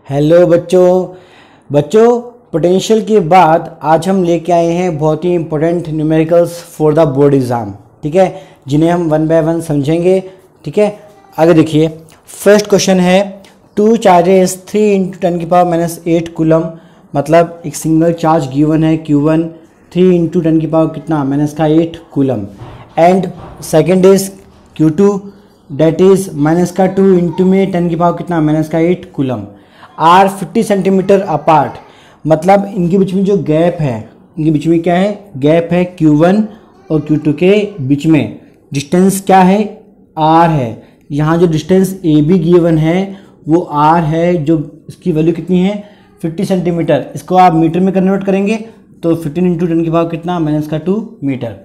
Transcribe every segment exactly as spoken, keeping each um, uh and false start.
Hello बच्चों बच्चों potential के बाद आज हम लेके आए हैं बहुत ही important numericals for the board exam. ठीक है, जिन्हें हम वन बाय वन समझेंगे। ठीक है, आगे देखिए। फर्स्ट क्वेश्चन है two charges three into ten की पावर माइनस एट कूलम, मतलब एक सिंगल चार्ज गिवन है Q one, three into ten की पावर कितना माइनस का eight coulomb. And second is Q two that is minus का two into में ten की पावर कितना माइनस का eight coulomb. R fifty centimetre apart, मतलब इनके बीच में जो गैप है, इनके बीच में क्या है, गैप है क्यू वन और क्यू टू के बीच में डिस्टेंस क्या है, आर है। यहाँ जो डिस्टेंस ए बी गिवन है वो आर है, जो इसकी वैल्यू कितनी है फिफ्टी सेंटीमीटर। इसको आप मीटर में कन्वर्ट करेंगे तो फिफ्टीन इंटू टेन की पावर कितना माइनस का two metre.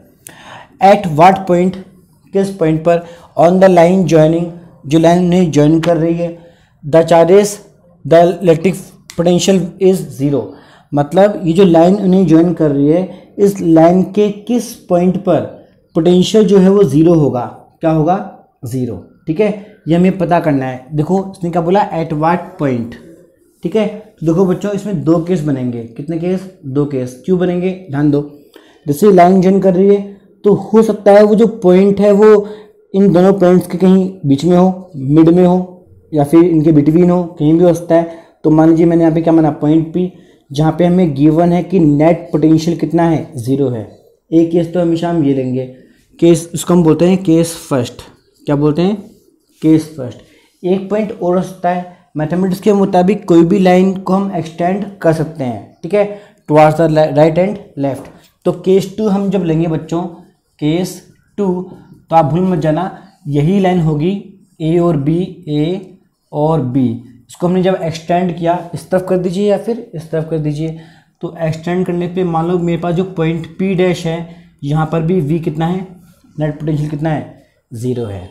At what point, किस पॉइंट पर, ऑन द लाइन ज्वाइनिंग, जो लाइन उन्हें ज्वाइन कर रही है, the charges the electric potential is zero, मतलब ये जो लाइन उन्हें ज्वाइन कर रही है इस लाइन के किस पॉइंट पर पोटेंशियल जो है वो ज़ीरो होगा, क्या होगा, ज़ीरो। ठीक है, ये हमें पता करना है। देखो इसने क्या बोला, एट वाट पॉइंट। ठीक है, तो देखो बच्चों इसमें दो केस बनेंगे। कितने केस, दो केस। क्यों बनेंगे, ध्यान दो। जैसे लाइन ज्वाइन कर रही है तो हो सकता है वो जो पॉइंट है वो इन दोनों पॉइंट्स के कहीं बीच में हो, मिड में हो, या फिर इनके बिटवीन हो, कहीं भी हो सकता है। तो मान लीजिए मैंने यहाँ पे क्या माना, पॉइंट पी, जहाँ पे हमें गिवन है कि नेट पोटेंशियल कितना है, ज़ीरो है। एक केस तो हमेशा हम ये लेंगे, केस उसको हम बोलते हैं केस फर्स्ट। क्या बोलते हैं, केस फर्स्ट। एक पॉइंट और हो सकता है, मैथमेटिक्स के मुताबिक कोई भी लाइन को हम एक्सटेंड कर सकते हैं। ठीक है, towards the right and left. तो केस टू हम जब लेंगे बच्चों, केस टू, तो आप भूल मत जाना यही लाइन होगी ए और बी, ए और बी। इसको हमने जब एक्सटेंड किया, इस तरफ कर दीजिए या फिर इस तरफ कर दीजिए, तो एक्सटेंड करने पे मान लो मेरे पास जो पॉइंट पी डैश है, यहाँ पर भी वी कितना है, नेट पोटेंशियल कितना है, ज़ीरो है।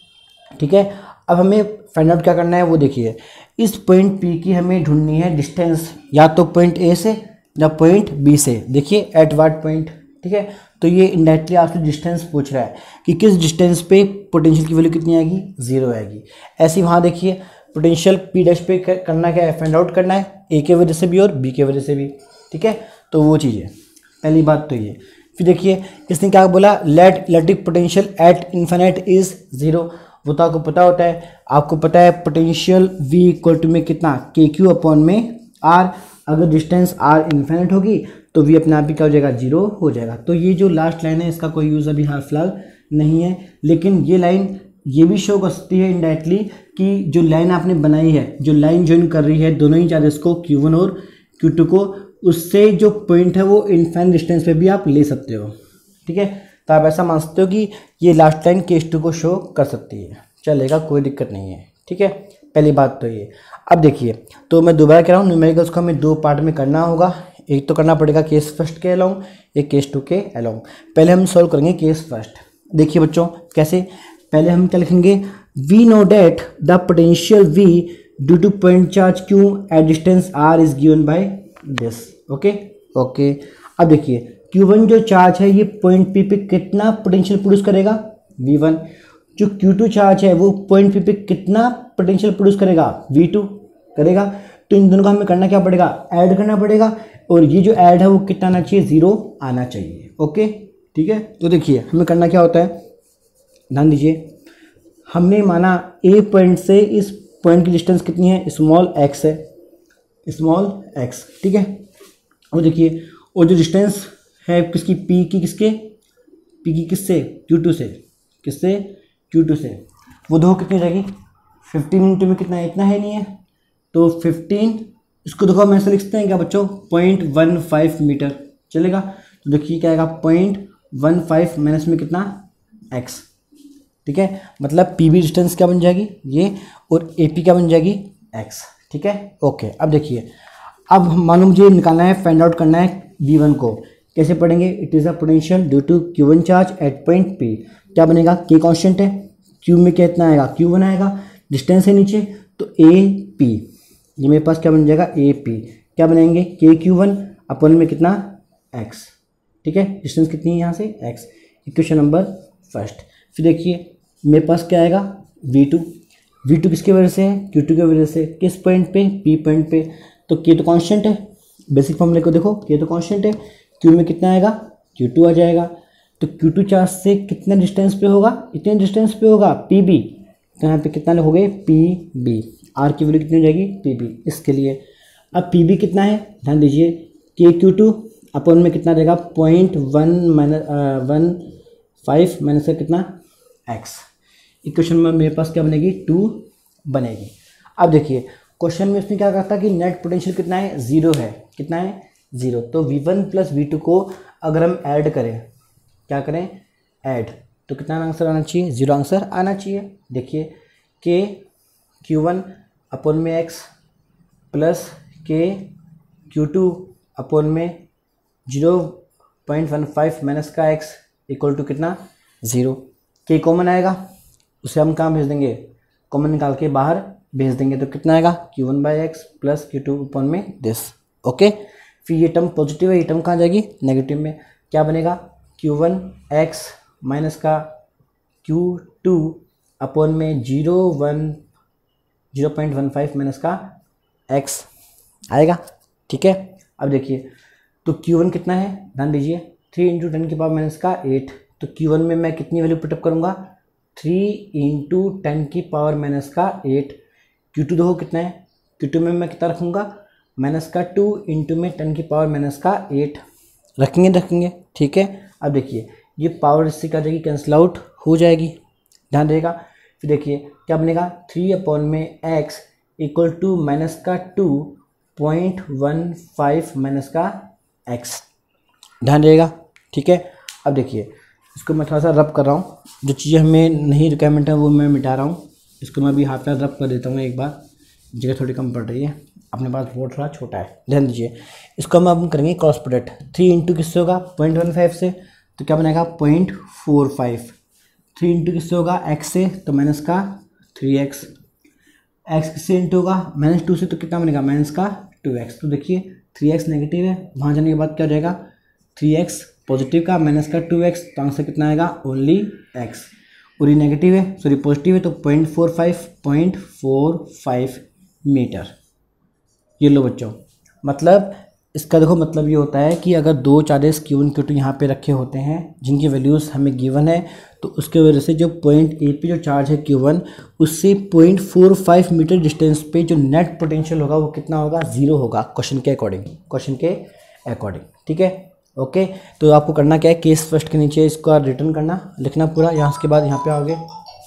ठीक है, अब हमें फाइंड आउट क्या करना है वो देखिए। इस पॉइंट पी की हमें ढूंढनी है डिस्टेंस, या तो पॉइंट ए से या पॉइंट बी से। देखिए एट वाट पॉइंट। ठीक है, तो ये इंडायरेक्टली आपसे डिस्टेंस पूछ रहा है कि किस डिस्टेंस पे पोटेंशियल की वैल्यू कितनी आएगी, ज़ीरो आएगी। ऐसे ही वहाँ देखिए पोटेंशियल पी डैश पे करना क्या है, फाइंड आउट करना है, ए के वजह से भी और बी के वजह से भी। ठीक है, तो वो चीज़ है, पहली बात तो ये। फिर देखिए इसने क्या बोला, let electric potential at infinite is zero. वो तो आपको पता होता है, आपको पता है पोटेंशियल v इक्वल टू में कितना, के क्यू अपॉन में आर। अगर डिस्टेंस आर इन्फिनिट होगी तो v अपने आप ही क्या हो जाएगा, जीरो हो जाएगा। तो ये जो लास्ट लाइन है इसका कोई यूज़ अभी हाल फिलहाल नहीं है, लेकिन ये लाइन ये भी शो कर सकती है इनडायरेक्टली कि जो लाइन आपने बनाई है, जो लाइन ज्वाइन कर रही है दोनों ही चार्जेस को, क्यू वन और क्यू टू को, उससे जो पॉइंट है वो इनफाइनाइट डिस्टेंस पे भी आप ले सकते हो। ठीक है, तो आप ऐसा मान सकते हो कि ये लास्ट लाइन केस टू को शो कर सकती है, चलेगा, कोई दिक्कत नहीं है। ठीक है, पहली बात तो ये। अब देखिए, तो मैं दोबारा कह रहा हूँ, न्यूमेरिकल्स को हमें दो पार्ट में करना होगा। एक तो करना पड़ेगा केस फर्स्ट के अलोंग, एक केस टू के अलोंग। पहले हम सॉल्व करेंगे केस फर्स्ट। देखिए बच्चों कैसे, पहले हम क्या लिखेंगे, we know that the potential V due to point charge Q at distance R is given by this. Okay okay, अब देखिए क्यू वन जो चार्ज है ये पॉइंट पी पे कितना पोटेंशियल प्रोड्यूस करेगा, वी वन। जो क्यू टू चार्ज है वो पॉइंट पी पे कितना पोटेंशियल प्रोड्यूस करेगा, वी टू करेगा। तो इन दोनों का हमें करना क्या पड़ेगा, ऐड करना पड़ेगा, और ये जो ऐड है वो कितना आना चाहिए, जीरो आना चाहिए। ओके ठीक है, तो देखिए हमें करना क्या होता है, ध्यान दीजिए। हमने माना ए पॉइंट से इस पॉइंट की डिस्टेंस कितनी है, स्मॉल एक्स है, स्मॉल एक्स। ठीक है, और देखिए और जो डिस्टेंस है किसकी, पी की, किसके, पी की किससे, क्यू टू से, किससे, क्यू टू से, वो दो कितनी रहेगी, फिफ्टीन इंटू में कितना है, इतना है नहीं है, तो फिफ्टीन, इसको देखो हम ऐसे लिखते हैं क्या बच्चों, पॉइंट वन फाइव मीटर, चलेगा। तो देखिए क्या आएगा, पॉइंट वन फाइव माइनस में कितना, एक्स। ठीक है, मतलब पी बी डिस्टेंस क्या बन जाएगी ये, और ए पी क्या बन जाएगी, एक्स। ठीक है, ओके। अब देखिए, अब मानो मुझे निकालना है, फाइंड आउट करना है वी वन को। कैसे पढ़ेंगे, it is a potential due to Q one charge at point P. क्या बनेगा, के कॉन्स्टेंट है, क्यू में कितना आएगा, क्यू वन आएगा, डिस्टेंस है नीचे तो ए पी, ये मेरे पास क्या बन जाएगा, ए पी। क्या बनाएंगे, के क्यू वन अपन में कितना, एक्स। ठीक है, डिस्टेंस कितनी है यहाँ से, एक्स। Equation number first. फिर देखिए मेरे पास क्या आएगा, वी टू, वी टू किसकी वजह से है, क्यू टू की वजह से, किस पॉइंट पे, पी पॉइंट पे। तो के तो कांस्टेंट है, बेसिक फॉर्मूले को देखो, के तो कांस्टेंट है, क्यू में कितना आएगा, क्यू टू आ जाएगा। तो क्यू टू चार्ज से कितने डिस्टेंस पे होगा, इतने डिस्टेंस पे होगा, पी बी। तो यहाँ पे कितना हो गए, पी बी। आर की वैल्यू कितनी हो जाएगी, पी बी, इसके लिए। अब पी बी कितना है, ध्यान दीजिए, के क्यू टू अपन में कितना रहेगा, point one minus one five minus का कितना, एक्स। इक्वेशन में मेरे पास क्या बनेगी, टू बनेगी। अब देखिए क्वेश्चन में उसने क्या कहा था कि नेट पोटेंशियल कितना है, जीरो है, कितना है, जीरो। तो V one plus V two को अगर हम ऐड करें, क्या करें, ऐड, तो कितना आंसर आना चाहिए, जीरो आंसर आना चाहिए। देखिए के क्यू वन अपोन में X plus K Q two upon में zero point one five minus का एक्स इक्वल टू कितना, ज़ीरो। के कॉमन आएगा, उसे हम कहाँ भेज देंगे, कॉमन निकाल के बाहर भेज देंगे। तो कितना आएगा, Q one by X plus Q two upon में दिस। ओके, फिर ये टर्म पॉजिटिव है, ये टर्म कहाँ जाएगी, नेगेटिव में। क्या बनेगा, क्यू वन एक्स माइनस का क्यू टू अपॉन में zero one zero point one five minus का एक्स आएगा। ठीक है, अब देखिए तो क्यू वन कितना है, ध्यान दीजिए, थ्री इंटू टेन की पावर माइनस का एट। तो क्यू वन में मैं कितनी वैल्यू पुटअप करूँगा, थ्री इंटू टेन की पावर माइनस का एट। क्यू टू देखो कितना है, क्यू टू में मैं कितना रखूँगा, माइनस का टू इंटू में टेन की पावर माइनस का एट रखेंगे रखेंगे ठीक है। अब देखिए ये पावर इससे क्या जाएगी, कैंसिल आउट हो जाएगी, ध्यान देगा। फिर देखिए क्या बनेगा, थ्री अपॉन में एक्स इक्वल टू माइनस का two point one five minus का एक्स, ध्यान देगा। ठीक है, अब देखिए इसको मैं थोड़ा सा रब कर रहा हूँ, जो चीज़ें हमें नहीं रिक्वायरमेंट है वो मैं मिटा रहा हूँ। इसको मैं अभी हाथ पे रब कर देता हूँ एक बार, जगह थोड़ी कम पड़ रही है, अपने पास बोर्ड थोड़ा छोटा है, ध्यान दीजिए। इसको हम अब करेंगे क्रॉस प्रोडक्ट, थ्री इंटू किससे होगा, पॉइंट वन फाइव से, तो क्या बनेगा point four five. Three into किससे होगा, एक्स से, तो माइनस का थ्री एक्स। एक्स किससे इंटू होगा, माइनस टू से, तो कितना बनेगा, माइनस का टू एक्स। तो देखिए थ्री एक्स नेगेटिव है, वहाँ जाने के बाद क्या हो जाएगा, थ्री एक्स पॉजिटिव का माइनस का टू एक्स, तो आंसर कितना आएगा, ओनली एक्स। और ये नेगेटिव है, सॉरी पॉजिटिव है, तो point four five point four five metre. ये लो बच्चों, मतलब इसका देखो मतलब ये होता है कि अगर दो charges Q one Q two यहाँ पे रखे होते हैं जिनकी वैल्यूज़ हमें गिवन है, तो उसके वजह से जो पॉइंट ए पे जो चार्ज है क्यू वन, उससे point four five metre distance पे जो नेट पोटेंशियल होगा वो कितना होगा, ज़ीरो होगा, क्वेश्चन के अकॉर्डिंग, क्वेश्चन के अकॉर्डिंग। ठीक है, ओके। तो आपको करना क्या है, केस फर्स्ट के नीचे इसको रिटर्न करना, लिखना पूरा, यहाँ उसके बाद यहाँ पे आओगे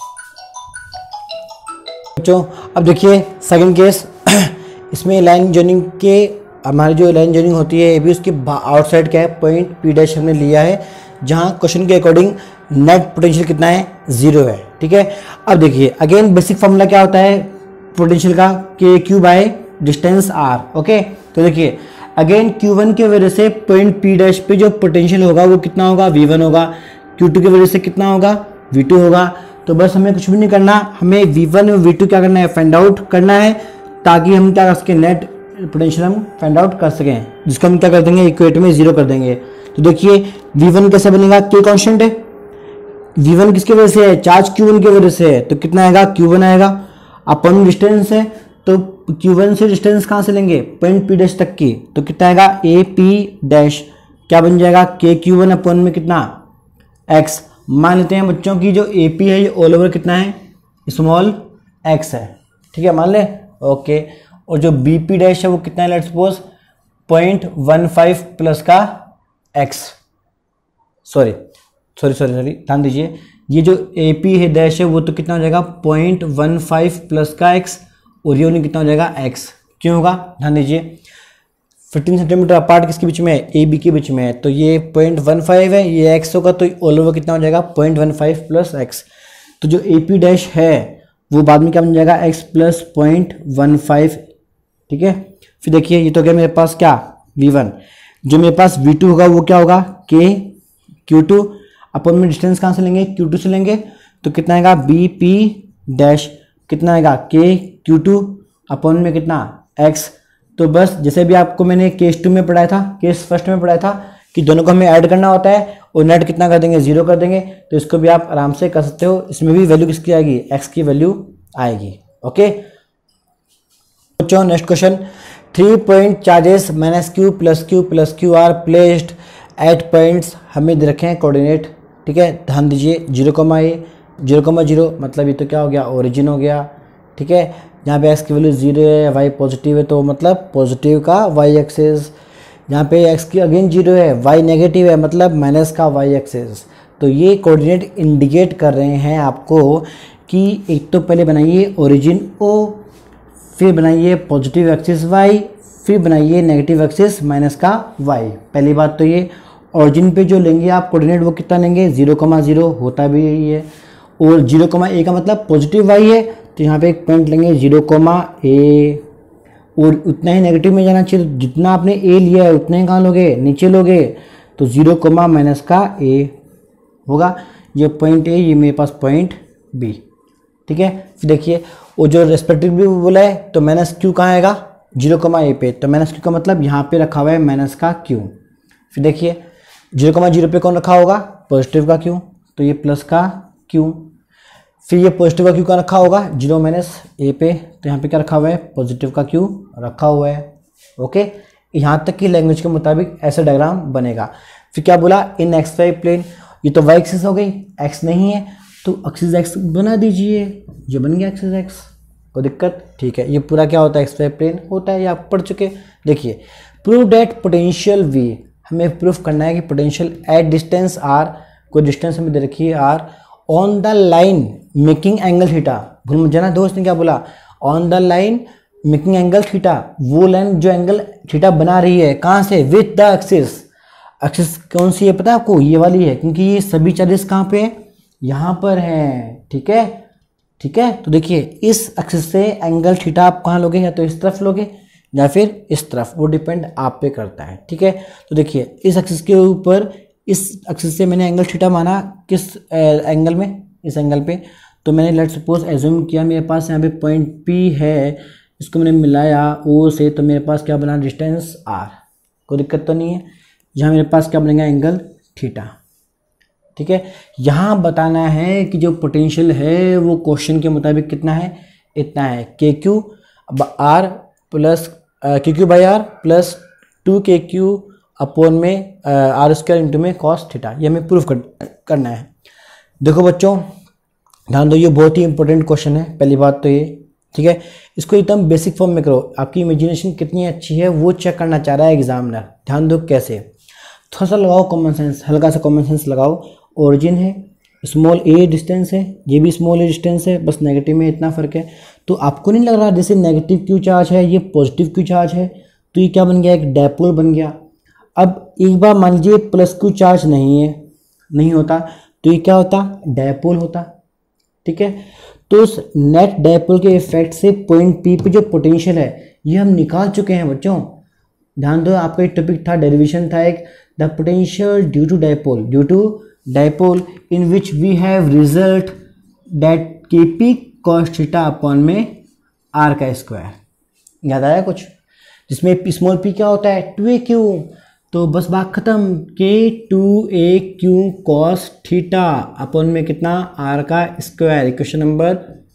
बच्चों। अब देखिए सेकंड केस, इसमें लाइन जॉइनिंग के हमारी जो लाइन जॉइनिंग होती है ये भी उसके आउटसाइड क्या है, पॉइंट पी डैश हमने लिया है, जहाँ क्वेश्चन के अकॉर्डिंग नेट पोटेंशियल कितना है, जीरो है। ठीक है, अब देखिए अगेन बेसिक फॉर्मूला क्या होता है पोटेंशियल का, K Q by distance R. Okay, तो देखिए अगेन क्यू वन की वजह से पॉइंट पी डैश पे जो पोटेंशियल होगा वो कितना होगा, वी वन होगा। क्यू टू की वजह से कितना होगा, वी टू होगा। तो बस हमें कुछ भी नहीं करना, हमें वी वन और वी टू क्या करना है, फाइंड आउट करना है, ताकि हम क्या कर सकें, नेट पोटेंशियल हम फाइंड आउट कर सकें, जिसको हम क्या कर देंगे, इक्वेट में जीरो कर देंगे। तो देखिए वी वन कैसे बनेगा, के कांस्टेंट है, वी वन किसकी वजह से है, चार्ज क्यू वन की वजह से है, तो कितना आएगा, क्यू वन आएगा। अपन डिस्टेंस है तो क्यू वन से डिस्टेंस कहाँ से लेंगे, पॉइंट पी डैश तक की, तो कितना आएगा, ए पी डैश, क्या बन जाएगा, के क्यू वन अपन में कितना, एक्स। मान लेते हैं बच्चों की जो ए पी है ये ऑल ओवर कितना है, स्मॉल एक्स है। ठीक है, मान ले, ओके। और जो बी पी डैश है वो कितना है, let's suppose point one five plus का X, sorry sorry sorry sorry ध्यान दीजिए, ये जो ए पी है डैश है वो तो कितना हो जाएगा, पॉइंट वन फाइव प्लस का एक्स, और ये उन्हें कितना हो जाएगा, एक्स। क्यों होगा, ध्यान दीजिए, फिफ्टीन सेंटीमीटर अपार्ट किसके बीच में है, ए बी के बीच में है, तो ये पॉइंट वन फाइव है, ये एक्स होगा, तो ऑल ओवर कितना हो जाएगा, point one five plus X. तो जो ए पी डैश है वो बाद में क्या बन जाएगा, X plus point one five. ठीक है, फिर देखिए ये तो गया मेरे पास क्या, वी वन। जो मेरे पास वी टू होगा वो क्या होगा, के क्यू टू अपन में डिस्टेंस कहाँ से लेंगे, क्यू टू से लेंगे, तो कितना आएगा, बी पी डैश, कितना आएगा, के क्यू टू अपन में कितना, एक्स। तो बस जैसे भी आपको मैंने केस टू में पढ़ाया था, केस फर्स्ट में पढ़ाया था कि दोनों को हमें ऐड करना होता है और नेट कितना कर देंगे, जीरो कर देंगे। तो इसको भी आप आराम से कर सकते हो, इसमें भी वैल्यू किसकी आएगी, एक्स की वैल्यू आएगी। ओके बच्चों, next question, three point charges minus Q plus Q plus Q are placed at points, हमें दे रखे हैं कोऑर्डिनेट, ठीक है। ध्यान दीजिए, zero comma A, zero comma zero, मतलब ये तो क्या हो गया, ओरिजिन हो गया, ठीक है। यहाँ पे एक्स की वैल्यू जीरो है, वाई पॉजिटिव है, तो मतलब पॉजिटिव का वाई एक्सेस। यहाँ पे एक्स की अगेन जीरो है, वाई नेगेटिव है, मतलब माइनस का वाई एक्सेस। तो ये कोऑर्डिनेट इंडिकेट कर रहे हैं आपको कि एक तो पहले बनाइए ओरिजिन ओ, फिर बनाइए पॉजिटिव एक्सिस वाई, फिर बनाइए नेगेटिव एक्सिस माइनस का वाई। पहली बात तो ये ओरिजिन पे जो लेंगे आप कोऑर्डिनेट वो कितना लेंगे, जीरो कमा जीरो, होता भी यही है, और जीरो कमा ए का मतलब पॉजिटिव वाई है, तो यहाँ पे एक पॉइंट लेंगे जीरो कमा ए, और उतना ही नेगेटिव में जाना चाहिए, जितना आपने ए लिया है उतना ही कहाँ लोगे, नीचे लोगे, तो जीरो कमा माइनस का ए होगा। ये पॉइंट ए, ये मेरे पास पॉइंट बी, ठीक है। फिर देखिए वो जो रेस्पेक्टिव भी बोला है, तो माइनस क्यू कहाँ आएगा, जीरो कमा ए पे, तो माइनस क्यू का मतलब यहाँ पे रखा हुआ है माइनस का क्यू। फिर देखिए जीरो कमा जीरो पे कौन रखा होगा, पॉजिटिव का क्यू, तो ये प्लस का क्यू। फिर ये पॉजिटिव का क्यू का रखा होगा जीरो माइनस ए पे, तो यहाँ पे क्या रखा हुआ है, पॉजिटिव का क्यू रखा हुआ है। ओके, यहाँ तक की लैंग्वेज के मुताबिक ऐसा डायग्राम बनेगा। फिर क्या बोला, इन एक्स वाई प्लेन, ये तो वाई एक्सिस हो गई, एक्स नहीं है तो एक्सिस एक्स बना दीजिए, जो बन गया एक्सिस एक्स, कोई दिक्कत, ठीक है। ये पूरा क्या होता है, एक्स वाई प्लेन होता है, ये आप पढ़ चुके। देखिए प्रूव डेट पोटेंशियल वी, हमें प्रूफ करना है कि पोटेंशियल एट डिस्टेंस आर, कोई डिस्टेंस हमें दे रखी है R, on the line making angle theta, भूल मत जाना दोस्त ने क्या बोला, on the line making angle theta, वो लाइन जो एंगल थीटा बना रही है, कहाँ से, विथ द एक्सिस। एक्सिस कौन सी है पता है आपको, ये वाली है, क्योंकि ये सभी चार्जेस कहाँ पे है, यहाँ पर है, ठीक है, ठीक है। तो देखिए इस एक्सिस से एंगल थीटा आप कहाँ लोगे, या तो इस तरफ लोगे या फिर इस तरफ, वो डिपेंड आप पे करता है, ठीक है। तो देखिए इस एक्सिस के ऊपर, इस एक्सिस से मैंने एंगल थीटा माना किस एंगल में, इस एंगल पे, तो मैंने लेट सपोज एज्यूम किया मेरे पास यहाँ पे पॉइंट पी है, इसको मैंने मिलाया ओ से, तो मेरे पास क्या बना, डिस्टेंस आर, कोई दिक्कत तो नहीं है। यहाँ मेरे पास क्या बनेगा, एंगल थीटा, ठीक है। यहाँ बताना है कि जो पोटेंशियल है वो क्वेश्चन के मुताबिक कितना है, इतना है, K Q R plus K Q by R plus two K Q upon में आर स्क्वायर इंटू में कॉस थीटा, ये हमें प्रूफ कर, करना है। देखो बच्चों ध्यान दो, ये बहुत ही इंपॉर्टेंट क्वेश्चन है, पहली बात तो ये, ठीक है। इसको एकदम बेसिक फॉर्म में करो, आपकी इमेजिनेशन कितनी अच्छी है वो चेक करना चाह रहा है एग्जामिनर। ध्यान दो कैसे, थोड़ा सा लगाओ कॉमन सेंस, हल्का सा कॉमन सेंस लगाओ। ओरिजिन है, स्मॉल ए डिस्टेंस है, ये भी स्मॉल ए डिस्टेंस है, बस नेगेटिव में इतना फर्क है। तो आपको नहीं लग रहा जैसे नेगेटिव क्यू चार्ज है, ये पॉजिटिव क्यू चार्ज है, तो ये क्या बन गया, एक डायपोल बन गया। अब एक बार मान लीजिए प्लस क्यू चार्ज नहीं है, नहीं होता, तो ये क्या होता, डायपोल होता, ठीक है। तो उस नेट डायपोल के इफेक्ट से पॉइंट पी पे जो पोटेंशियल है ये हम निकाल चुके हैं बच्चों। ध्यान दो, आपका एक टॉपिक था, डेरिवेशन था एक, the potential due to dipole, due to dipole in which we have result that K P cos theta upon में आर का स्क्वायर, याद आया कुछ, जिसमें स्मॉल पी क्या होता है, टू ए क्यू, तो बस बात खत्म, K two A Q cos theta upon में कितना, आर का स्क्वायर, इक्वेशन नंबर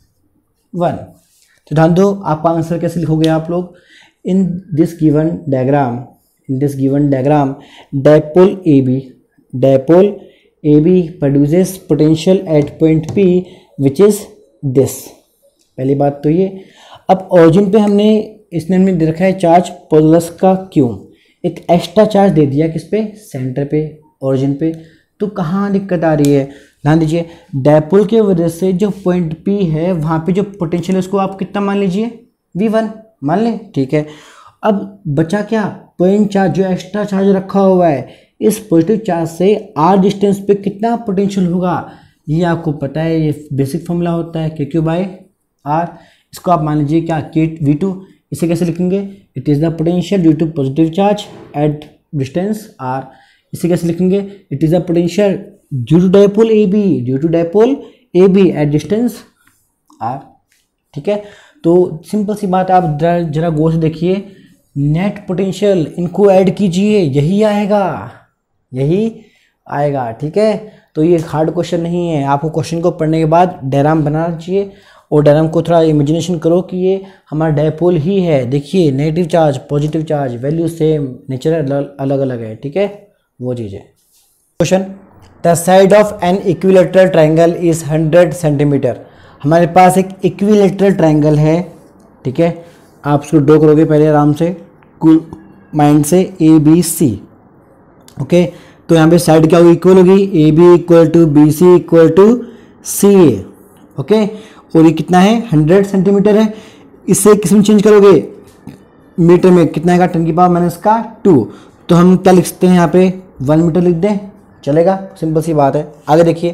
वन। तो ध्यान दो आपका आंसर कैसे लिखोगे आप लोग, in this given diagram, in this given diagram dipole A B, dipole A B produces potential at point P which is this, पहली बात तो ये। अब ओरिजिन पे हमने इसने हमने दे रखा है चार्ज प्लस का क्यू, एक एक्स्ट्रा चार्ज दे दिया किस पे, सेंटर पे, ओरिजिन पे, तो कहाँ दिक्कत आ रही है, ध्यान दीजिए, डायपोल की वजह से जो पॉइंट पी है वहाँ पे जो पोटेंशियल है उसको आप कितना मान लीजिए, वी वन मान लें, ठीक है। अब बचा क्या, पॉइंट चार्ज जो एक्स्ट्रा चार्ज रखा हुआ है, इस पॉजिटिव चार्ज से आर डिस्टेंस पे कितना पोटेंशियल होगा, ये आपको पता है, ये बेसिक फॉर्मूला होता है के क्यू बाई आर। इसको आप मान लीजिए क्या, के वी टू, इसे कैसे लिखेंगे, it is the potential due to positive charge at distance R. इसे कैसे लिखेंगे, it is the potential due to dipole A B, due to dipole A B at distance R, ठीक है। तो सिंपल सी बात, आप जरा जरा गौर से देखिए, नेट पोटेंशियल इनको ऐड कीजिए, यही आएगा, यही आएगा, ठीक है। तो ये हार्ड क्वेश्चन नहीं है, आपको क्वेश्चन को पढ़ने के बाद डायग्राम बनाना चाहिए और डायग्राम को थोड़ा इमेजिनेशन करो कि ये हमारा डायपोल ही है। देखिए negative charge, positive charge, value same, nature अलग अलग है, ठीक है, वो चीज़ है। Question, the side of an equilateral triangle is hundred centimetre. हमारे पास एक इक्विलेटरल ट्राइंगल है, ठीक है, आप उसको ड्रॉ करोगे पहले आराम से कूल माइंड से, ए बी सी, ओके। तो यहाँ पे साइड क्या होगी, इक्वल होगी, A B equal to B C equal to C A, okay. और ये कितना है, हंड्रेड सेंटीमीटर है। इससे किस में चेंज करोगे, मीटर में, कितना आएगा, टेन की पावर माइनस का टू। तो हम क्या लिख सकते हैं यहाँ पे, वन मीटर लिख दें, चलेगा, सिंपल सी बात है। आगे देखिए,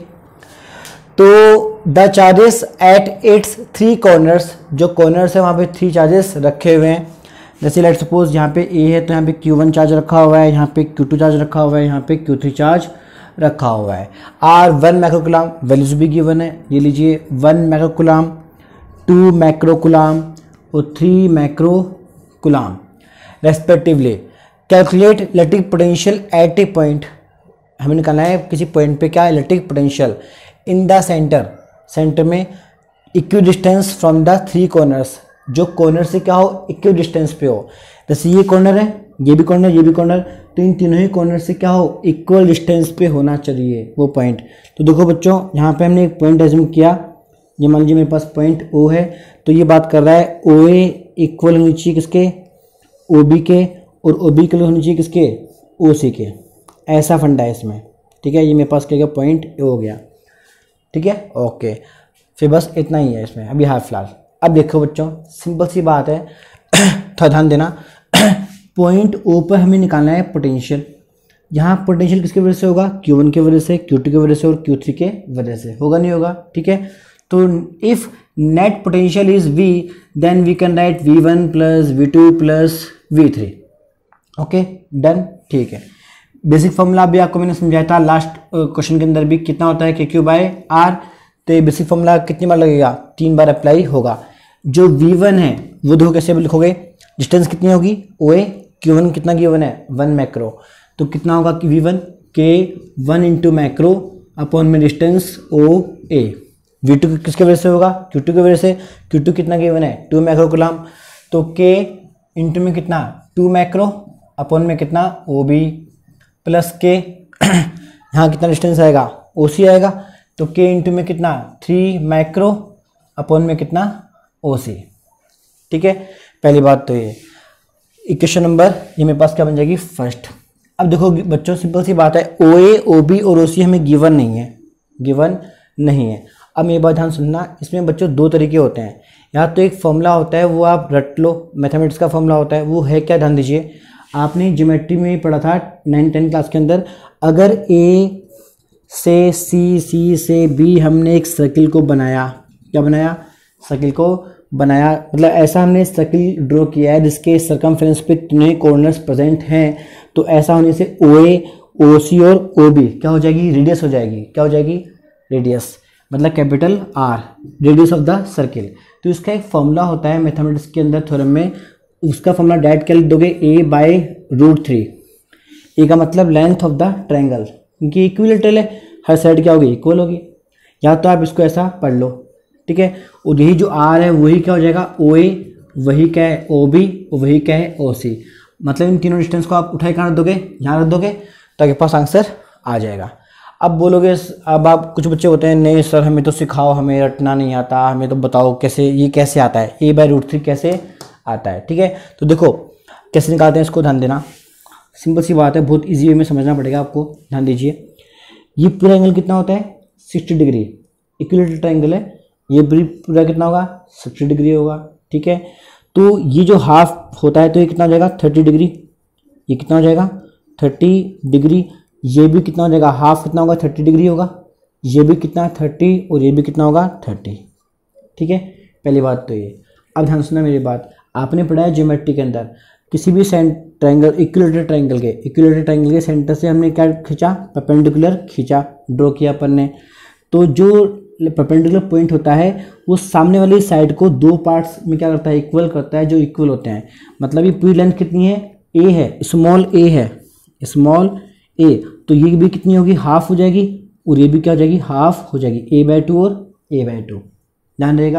तो the charges at its three corners, जो कॉर्नर्स है वहाँ पे थ्री चार्जेस रखे हुए हैं। जैसे लेट सपोज यहाँ पे ए है तो यहाँ पे क्यू वन चार्ज रखा हुआ है, यहाँ पे क्यू टू चार्ज रखा हुआ है, यहाँ पे क्यू थ्री चार्ज रखा हुआ है। आर वन माइक्रोकुलाम, वैल्यूज भी गिवन है, ये लीजिए, वन माइक्रोकुलाम, टू माइक्रोकुलाम और three microcoulomb respectively. Calculate electric potential at a point, हमें निकालना है किसी पॉइंट पे क्या electric potential in the centre, centre में equidistance from the three corners, जो कॉर्नर से क्या हो, इक्वी डिस्टेंस पे हो। जैसे ये कॉर्नर है, ये भी कॉर्नर, ये भी कॉर्नर, तो इन तीनों ही कॉर्नर से क्या हो, इक्वल डिस्टेंस पे होना चाहिए वो पॉइंट। तो देखो बच्चों, यहाँ पे हमने एक पॉइंट एज्यूम किया, ये मान लीजिए मेरे पास पॉइंट ओ है, तो ये बात कर रहा है ओ ए इक्वल होनी चाहिए किसके, ओ बी के, और ओ बी इक्वल होनी चाहिए किसके, ओ सी के। ऐसा फंडा है इसमें, ठीक है। ये मेरे पास क्या गया, पॉइंट ए हो गया, ठीक है, ओके। फिर बस इतना ही है इसमें अभी हाल फिलहाल। अब देखो बच्चों, सिंपल सी बात है, थोड़ा ध्यान देना। पॉइंट ओ पर हमें निकालना है पोटेंशियल। यहाँ पोटेंशियल किसकी वजह से होगा, क्यू वन की वजह से, क्यू टू की वजह से और क्यू थ्री के वजह से, होगा नहीं होगा, ठीक है। तो if net potential is V, then we can write V one plus V two plus V three, okay, done, ठीक है। बेसिक फॉर्मूला भी आपको मैंने समझाया था लास्ट क्वेश्चन के अंदर भी, कितना होता है के क्यू बाय आर। तो ये बेसिक फॉर्मूला कितनी बार लगेगा, तीन बार अप्लाई होगा। जो वी वन है वो देखो कैसे लिखोगे, डिस्टेंस कितनी होगी, ओ ए, क्यू वन कितना गिवन है, वन मैक्रो, तो कितना होगा कि V one K one into micro upon में distance O A. V two किसके वजह से होगा, क्यू टू की वजह से, क्यू टू कितना गिवन है, टू मैक्रो कुलाम, तो के इंटू में कितना, टू मैक्रो अपॉन में कितना, ओ बी प्लस के, यहाँ कितना डिस्टेंस आएगा, ओ सी आएगा, तो के इंटू में कितना, थ्री मैक्रो अपॉन में कितना, ओ सी, ठीक है। पहली बात तो ये इक्वेशन नंबर, ये मेरे पास क्या बन जाएगी, फर्स्ट। अब देखो बच्चों, सिंपल सी बात है, ओ ए, ओ बी और ओ सी हमें गिवन नहीं है, गिवन नहीं है। अब मेरी बात ध्यान सुनना, इसमें बच्चों दो तरीके होते हैं, या तो एक फॉर्मूला होता है वो आप रट लो, मैथमेटिक्स का फॉर्मूला होता है, वो है क्या, ध्यान दीजिए, आपने ज्योमेट्री में पढ़ा था नाइन टेन क्लास के अंदर, अगर ए से सी, सी से बी हमने एक सर्किल को बनाया, क्या बनाया, सर्किल को बनाया, मतलब ऐसा हमने सर्किल ड्रॉ किया है जिसके सर्कमफ्रेंस पे तीनों कॉर्नर्स प्रेजेंट हैं, तो ऐसा होने से ओ ए, ओ सी और ओ बी क्या हो जाएगी, रेडियस हो जाएगी, क्या हो जाएगी, रेडियस, मतलब capital R, radius of the circle. तो इसका एक फॉर्मूला होता है मैथमेटिक्स के अंदर थ्योरम में, उसका फॉर्मूला डायरेक्ट क्या लिख दोगे, A by root three. A का मतलब लेंथ ऑफ द ट्रायंगल, क्योंकि इक्विलेटरल है, हर साइड क्या होगी, इक्वल होगी, या तो आप इसको ऐसा पढ़ लो, ठीक है। और यही जो आर है वही क्या हो जाएगा, ओ ए, वही क्या है, ओ बी, वही क्या है, ओ सी, मतलब इन तीनों डिस्टेंस को आप उठाए कहाँ रख दोगे, यहाँ रख दोगे, तो आपके पास आंसर आ जाएगा। अब बोलोगे, अब आप कुछ बच्चे होते हैं, नहीं सर हमें तो सिखाओ, हमें रटना नहीं आता, हमें तो बताओ कैसे, ये कैसे आता है, ए बाय रूट थ्री कैसे आता है, ठीक है। तो देखो कैसे निकालते हैं इसको, ध्यान देना, सिंपल सी बात है, बहुत इजी वे में समझना पड़ेगा आपको, ध्यान दीजिए। ये पूरा एंगल कितना होता है, सिक्सटी डिग्री, इक्विलेटरल ट्रायंगल है, ये पूरा कितना होगा, सिक्सटी डिग्री होगा, ठीक है। तो ये जो हाफ होता है तो ये कितना हो जाएगा, थर्टी डिग्री, ये कितना हो जाएगा, थर्टी डिग्री, ये भी कितना हो जाएगा, हाफ कितना होगा, थर्टी डिग्री होगा, ये भी कितना, थर्टी, और ये भी कितना होगा, थर्टी, ठीक है। पहली बात तो ये। अब ध्यान सुनना मेरी बात, आपने पढ़ा है ज्योमेट्री के अंदर, किसी भी ट्रायंगल, इक्विलेटरल ट्रायंगल के इक्विलेटरल ट्रायंगल के सेंटर से हमने क्या खींचा, परपेंडिकुलर खींचा, ड्रॉ किया अपन ने, तो जो परपेंडिकुलर पॉइंट होता है वो सामने वाली साइड को दो पार्ट्स में क्या करता है, इक्वल करता है, जो इक्वल होते हैं, मतलब ये पूरी लेंथ कितनी है, ए है, स्मॉल ए है, स्मॉल ए, तो ये भी कितनी होगी, हाफ हो जाएगी, और ये भी क्या हो जाएगी, हाफ हो जाएगी, ए बाय टू और ए बाय टू, ध्यान रहेगा,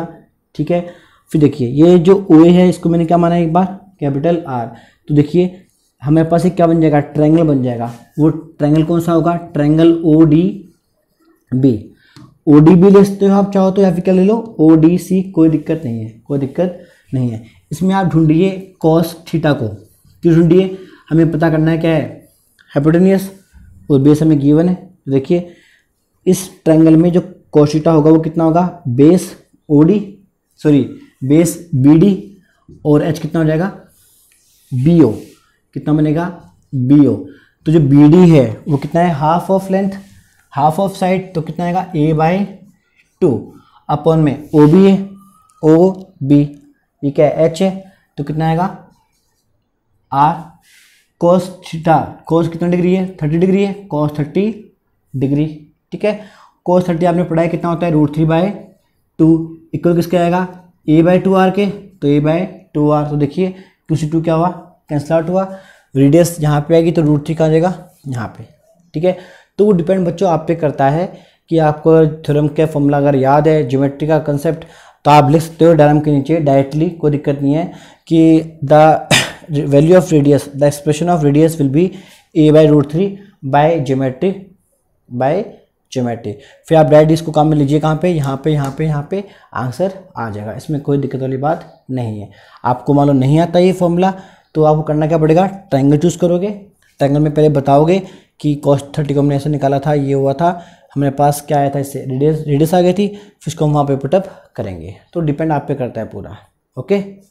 ठीक है। फिर देखिए ये जो ओ ए है इसको मैंने क्या माना है एक बार, कैपिटल आर। तो देखिए हमारे पास एक क्या बन जाएगा, ट्रायंगल बन जाएगा। वो ट्रायंगल कौन सा होगा, triangle O D B. O D B ले सकते हो आप चाहो तो, या फिर क्या ले लो ओ डी सी, कोई दिक्कत नहीं है, कोई दिक्कत नहीं है। इसमें आप ढूंढिए कॉस थीटा को, क्यों ढूंढिए, हमें पता करना है क्या है, हाइपोटेन्यूस, और बेस हमें गिवन है। तो देखिए इस ट्रायंगल में जो कॉस थीटा होगा वो कितना होगा, base O D sorry base B D, और एच कितना हो जाएगा, बी ओ, कितना बनेगा, बी ओ। तो जो बी डी है वो कितना है, half of length, half of side, तो कितना आएगा ए बाई टू, अपॉन में ओ बी है, ओ बी, ये क्या है एच है, तो कितना आएगा आर कोस थीटा, कोस कितना डिग्री है, थर्टी डिग्री है, कोस थर्टी डिग्री, ठीक है। कोस थर्टी आपने पढ़ा है कितना होता है, root three by two, equal किसके आएगा, ए बाय टू आर के, तो ए बाय टू आर। तो देखिए टू से टू क्या हुआ, कैंसल आउट हुआ, रेडियस यहाँ पे आएगी तो रूट थ्री कहाँ आ जाएगा, यहाँ पे, ठीक है। तो वो डिपेंड बच्चों आप पे करता है कि आपको थ्योरम का फॉर्मूला अगर याद है, ज्योमेट्री का कंसेप्ट, तो आप लिख सकते हो डायग्राम के नीचे डायरेक्टली, कोई दिक्कत नहीं है कि the value of radius, the expression of radius will be A by root three by geometry by geometry. फिर आप डायरेक्टली इसको काम में लीजिए, कहाँ पे, यहाँ पे, यहाँ पे, यहाँ पे आंसर आ जाएगा, इसमें कोई दिक्कत वाली बात नहीं है। आपको मालूम नहीं आता ये फॉर्मूला तो आपको करना क्या पड़ेगा, ट्रायंगल चूज करोगे, ट्रायंगल में पहले बताओगे कि कॉस थर्टी को हमने ऐसे निकाला था, ये हुआ था, हमारे पास क्या आया था, इससे रेडियस रेडियस आ गई थी, फिर इसको हम वहाँ पे पुटअप करेंगे। तो डिपेंड आप पे करता है पूरा, ओके।